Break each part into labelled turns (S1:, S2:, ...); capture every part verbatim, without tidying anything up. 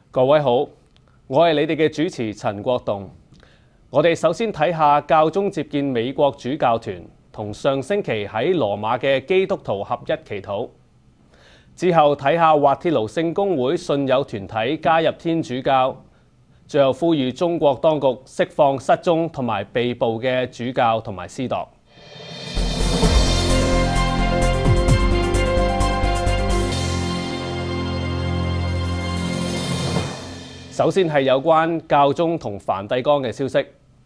S1: 各位好，我係你哋嘅主持陳國棟。我哋首先睇下教宗接見美國主教團同上星期喺羅馬嘅基督徒合一祈禱，之後睇下滑鐵盧聖公會信友團體加入天主教，最後呼籲中國當局釋放失蹤同埋被捕嘅主教同埋司鐸。首先係有關教宗同梵蒂岡嘅消息。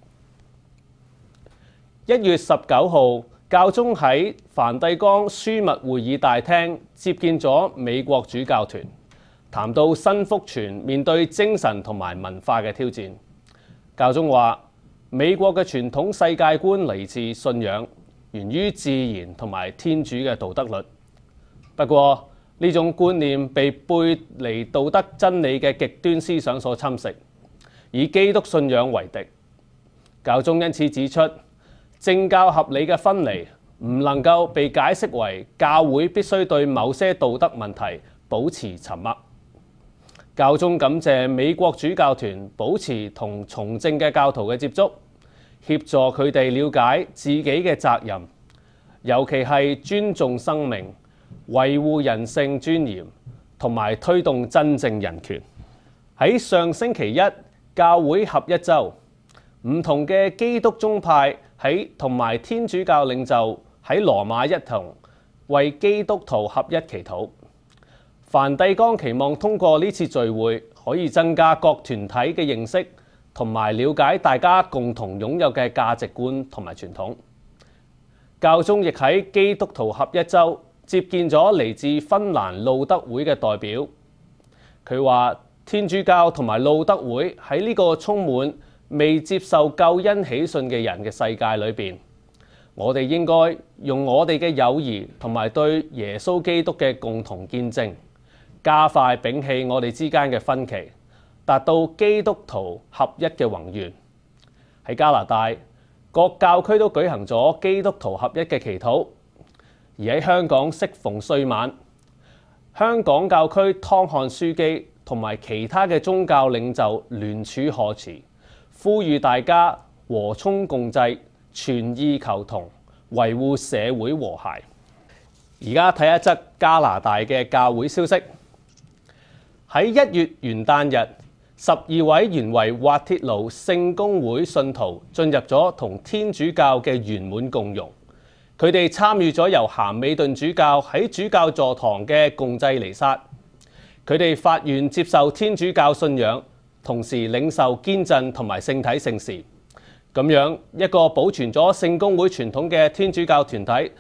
S1: 一月十九號，教宗喺梵蒂岡樞密會議大廳接見咗美國主教團，談到新福傳面對精神同埋文化嘅挑戰。教宗話：美國嘅傳統世界觀嚟自信仰，源於自然同埋天主嘅道德律。不過，呢種觀念被背離道德真理嘅極端思想所侵蝕，以基督信仰為敵。教宗因此指出，政教合理嘅分離唔能夠被解釋為教會必須對某些道德問題保持沉默。教宗感謝美國主教團保持同從政嘅教徒嘅接觸，協助佢哋了解自己嘅責任，尤其係尊重生命、維護人性尊嚴同埋推動真正人權。喺上星期一教會合一週，唔同嘅基督宗派喺同埋天主教領袖喺羅馬一同為基督徒合一祈禱。梵蒂岡期望通過呢次聚會可以增加各團體嘅認識同埋了解大家共同擁有嘅價值觀同埋傳統。教宗亦喺基督徒合一週接見咗嚟自芬蘭路德會嘅代表，佢話天主教同埋路德會喺呢個充滿未接受救恩喜訊嘅人嘅世界裏邊，我哋應該用我哋嘅友誼同埋對耶穌基督嘅共同見證，加快摒棄我哋之間嘅分歧，達到基督徒合一嘅宏願。喺加拿大，各教區都舉行咗基督徒合一嘅祈禱。而喺香港適逢歲晚，香港教區湯漢樞機同埋其他嘅宗教領袖聯署賀詞，呼籲大家和衷共濟、全意求同，維護社會和諧。而家睇一則加拿大嘅教會消息。喺一月元旦日，十二位原為滑鐵盧聖公會信徒進入咗同天主教嘅圓滿共融。佢哋參與咗由咸美頓主教喺主教座堂嘅共濟彌撒，佢哋發願接受天主教信仰，同時領受堅振同埋聖體聖事。咁樣一個保存咗聖公會傳統嘅天主教團體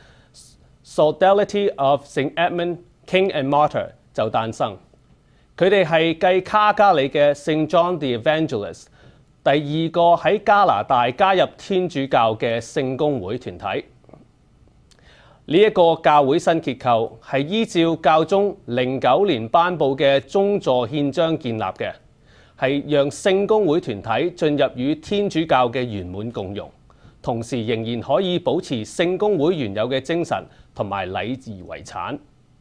S1: Sodality of Saint Edmund King and Martyr 就誕生。佢哋係繼卡加里嘅 Saint John the Evangelist 第二個喺加拿大加入天主教嘅聖公會團體。呢一個教會新結構係依照教宗零九年頒布嘅宗座憲章建立嘅，係讓聖公會團體進入與天主教嘅圓滿共融，同時仍然可以保持聖公會原有嘅精神同埋禮儀遺產。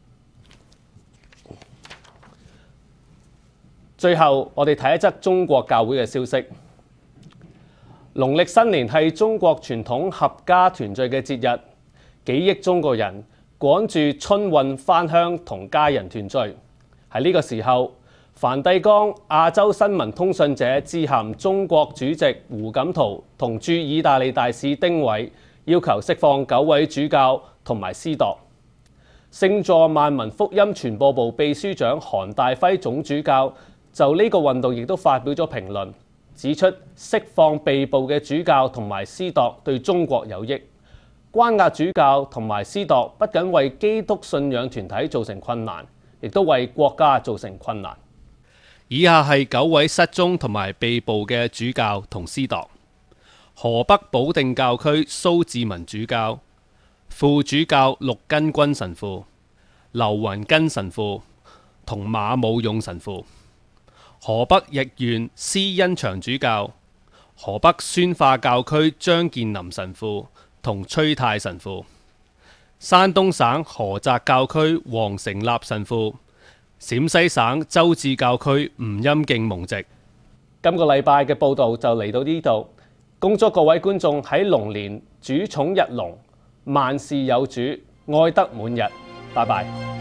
S1: 最後，我哋睇一則中國教會嘅消息。農曆新年係中國傳統合家團聚嘅節日。幾億中國人趕住春運返鄉同家人團聚。喺呢個時候，梵蒂岡亞洲新聞通訊社致函中國主席胡錦濤同駐意大利大使丁偉，要求釋放九位主教同埋司鐸。聖座萬民福音傳播部秘書長韓大輝總主教就呢個運動亦都發表咗評論，指出釋放被捕嘅主教同埋司鐸對中國有益。關押主教同埋司鐸不僅為基督信仰團體造成困難，亦都為國家造成困難。以下係九位失蹤同埋被捕嘅主教同司鐸：河北保定教區蘇志文主教、副主教陸根君神父、劉雲根神父同馬武勇神父；河北易縣施恩祥主教、河北宣化教區張建林神父同崔太神父；山東省菏澤教區黃成立神父、 陝西省周至教區吳欽敬蒙籍。今個禮拜嘅報導就嚟到呢度，恭祝各位觀眾喺龍年主寵日隆，萬事有主，愛得滿日。拜拜。